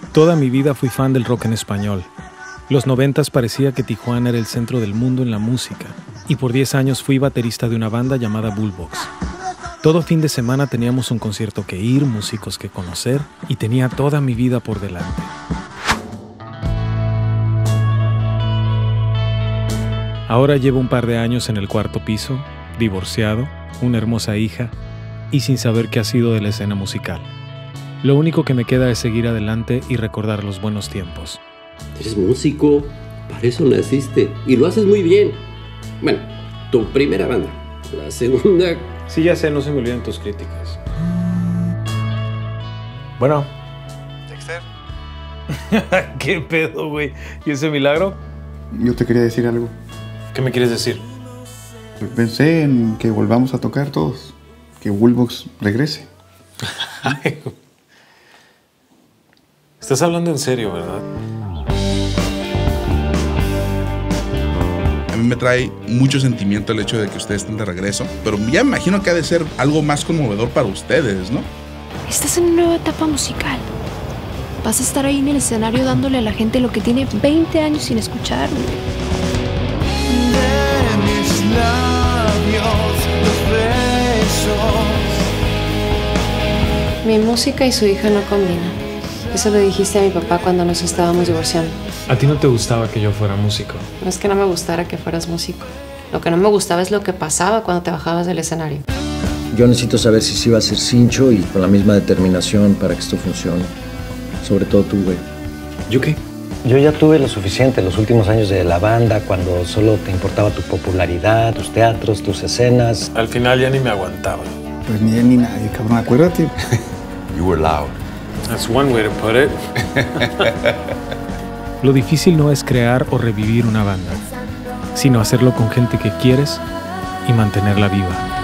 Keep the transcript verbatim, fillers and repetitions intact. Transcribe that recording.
Toda mi vida fui fan del rock en español. Los noventas parecía que Tijuana era el centro del mundo en la música, y por diez años fui baterista de una banda llamada Bullbox. Todo fin de semana teníamos un concierto que ir, músicos que conocer, y tenía toda mi vida por delante. Ahora llevo un par de años en el cuarto piso, divorciado, una hermosa hija, y sin saber qué ha sido de la escena musical. Lo único que me queda es seguir adelante y recordar los buenos tiempos. Eres músico, para eso naciste, y lo haces muy bien. Bueno, tu primera banda, la segunda... Sí, ya sé, no se me olviden tus críticas. Bueno. Dexter. ¿Qué pedo, güey? ¿Y ese milagro? Yo te quería decir algo. ¿Qué me quieres decir? Pensé en que volvamos a tocar todos. Que Bullbox regrese. Estás hablando en serio, ¿verdad? A mí me trae mucho sentimiento el hecho de que ustedes estén de regreso, pero ya me imagino que ha de ser algo más conmovedor para ustedes, ¿no? Estás en una nueva etapa musical. Vas a estar ahí en el escenario dándole a la gente lo que tiene veinte años sin escuchar. De mis labios, los besos. Mi música y su hija no combinan. Eso lo dijiste a mi papá cuando nos estábamos divorciando. ¿A ti no te gustaba que yo fuera músico? No es que no me gustara que fueras músico. Lo que no me gustaba es lo que pasaba cuando te bajabas del escenario. Yo necesito saber si sí va a ser cincho y con la misma determinación para que esto funcione. Sobre todo tú, güey. ¿Yo qué? Yo ya tuve lo suficiente los últimos años de la banda, cuando solo te importaba tu popularidad, tus teatros, tus escenas. Al final ya ni me aguantaba. Pues ni él ni nadie, cabrón, acuérdate. You were loud. That's one way to put it. Lo difícil no es crear o revivir una banda, sino hacerlo con gente que quieres y mantenerla viva.